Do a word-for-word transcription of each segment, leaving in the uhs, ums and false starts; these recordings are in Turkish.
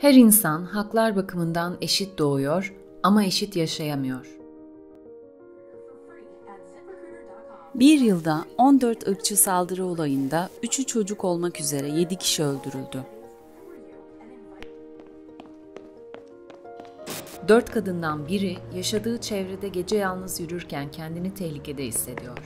Her insan haklar bakımından eşit doğuyor ama eşit yaşayamıyor. Bir yılda on dört ırkçı saldırı olayında üçü çocuk olmak üzere yedi kişi öldürüldü. Dört kadından biri yaşadığı çevrede gece yalnız yürürken kendini tehlikede hissediyor.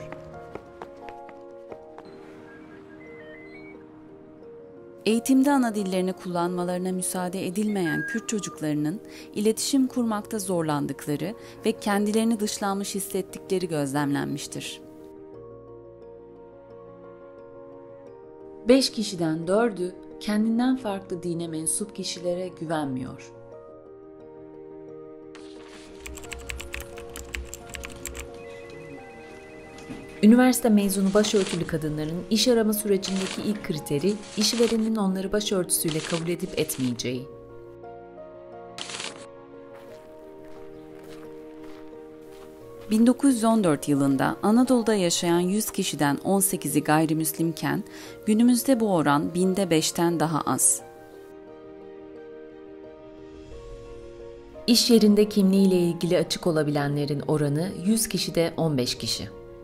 Eğitimde ana dillerini kullanmalarına müsaade edilmeyen Kürt çocuklarının iletişim kurmakta zorlandıkları ve kendilerini dışlanmış hissettikleri gözlemlenmiştir. Beş kişiden dördü kendinden farklı dine mensup kişilere güvenmiyor. Üniversite mezunu başörtülü kadınların iş arama sürecindeki ilk kriteri, işverenin onları başörtüsüyle kabul edip etmeyeceği. bin dokuz yüz on dört yılında Anadolu'da yaşayan yüz kişiden on sekizi gayrimüslimken, günümüzde bu oran binde beşten daha az. İş yerinde kimliğiyle ilgili açık olabilenlerin oranı yüz kişide on beş kişi.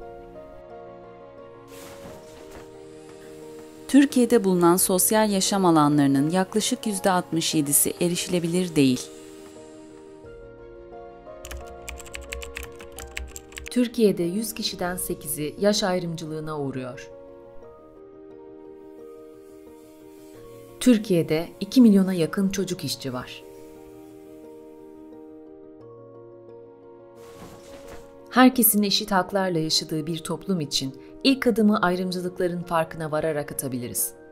Türkiye'de bulunan sosyal yaşam alanlarının yaklaşık yüzde altmış yedisi erişilebilir değil. Türkiye'de yüz kişiden sekizi yaş ayrımcılığına uğruyor. Türkiye'de iki milyona yakın çocuk işçi var. Herkesin eşit haklarla yaşadığı bir toplum için ilk adımı ayrımcılıkların farkına vararak atabiliriz.